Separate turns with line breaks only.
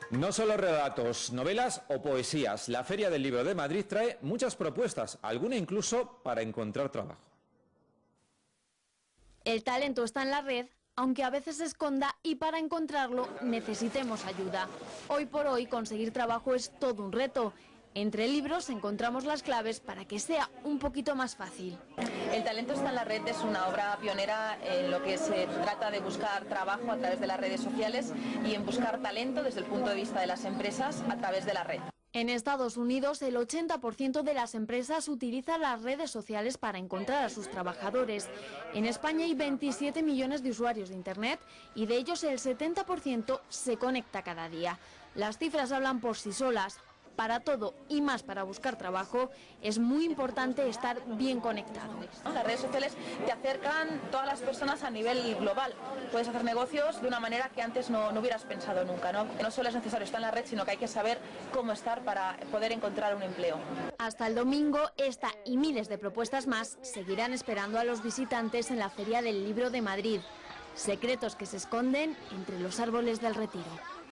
No solo relatos, novelas o poesías. La Feria del Libro de Madrid trae muchas propuestas, alguna incluso para encontrar trabajo.
El talento está en la red, aunque a veces se esconda y para encontrarlo necesitemos ayuda. Hoy por hoy conseguir trabajo es todo un reto. Entre libros encontramos las claves para que sea un poquito más fácil.
El talento está en la red es una obra pionera en lo que se trata de buscar trabajo a través de las redes sociales y en buscar talento desde el punto de vista de las empresas a través de la red.
En Estados Unidos, el 80% de las empresas utiliza las redes sociales para encontrar a sus trabajadores. En España hay 27 millones de usuarios de Internet y de ellos el 70% se conecta cada día. Las cifras hablan por sí solas. Para todo y más para buscar trabajo es muy importante estar bien conectado.
Las redes sociales te acercan todas las personas a nivel global. Puedes hacer negocios de una manera que antes no hubieras pensado nunca, ¿no? No solo es necesario estar en la red, sino que hay que saber cómo estar para poder encontrar un empleo.
Hasta el domingo, esta y miles de propuestas más seguirán esperando a los visitantes en la Feria del Libro de Madrid. Secretos que se esconden entre los árboles del Retiro.